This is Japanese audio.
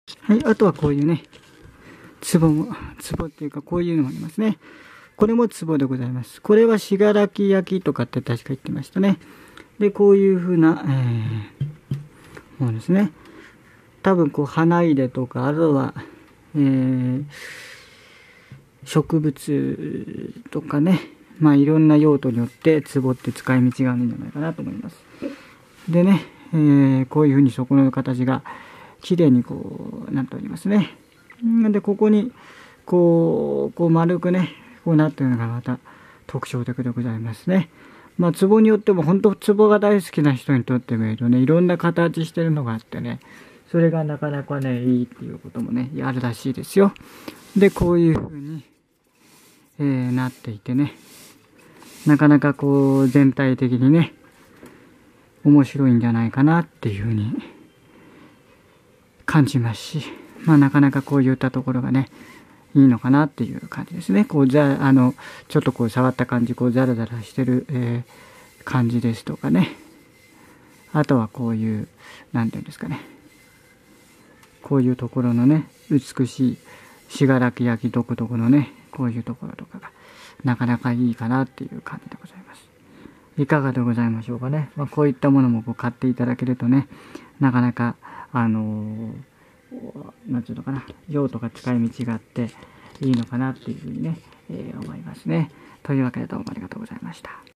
はい、あとはこういうね、壺っていうかこういうのもありますね。これも壺でございます。これは信楽焼とかって確か言ってましたね。で、こういう風な、ものですね。多分こう花入れとか、あとは、植物とかね、まあいろんな用途によって壺って使い道があるんじゃないかなと思います。でね、こういう風に底の形が綺麗にこうなっておりますね。で、ここにこう丸くね、こうなっているのがまた特徴的でございますね。まあ、壺によっても本当壺が大好きな人にとってみるとね、いろんな形してるのがあってね、それがなかなかね、いいっていうこともね、あるらしいですよ。で、こういう風に、なっていてね、なかなかこう全体的にね、面白いんじゃないかなっていう風に感じますし、まあなかなかこういったところがね、いいのかなっていう感じですね。こうちょっとこう触った感じ、こうザラザラしてる、感じですとかね。あとはこういう、なんていうんですかね。こういうところのね、美しい信楽焼独特のね、こういうところとかが、なかなかいいかなっていう感じでございます。いかがでございましょうかね。まあ、こういったものもこう買っていただけるとね、なかなか、なんていうのかな、用途が使い道があって、いいのかなっていうふうにね、思いますね。というわけでどうもありがとうございました。